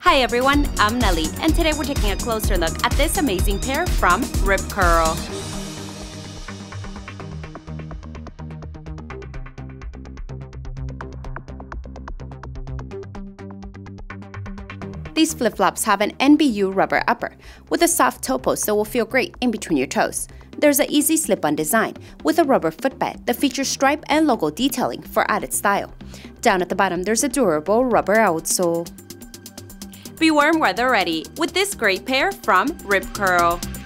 Hi everyone, I'm Nelly, and today we're taking a closer look at this amazing pair from Rip Curl. These flip-flops have an NBU rubber upper with a soft toe post that will feel great in between your toes. There's an easy slip-on design with a rubber footbed that features stripe and logo detailing for added style. Down at the bottom, there's a durable rubber outsole. Be warm weather ready with this great pair from Rip Curl.